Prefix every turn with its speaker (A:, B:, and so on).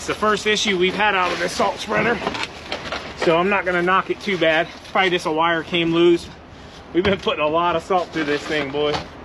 A: It's the first issue we've had out of this salt spreader, so I'm not gonna knock it too bad. Probably just a wire came loose. We've been putting a lot of salt through this thing, boy.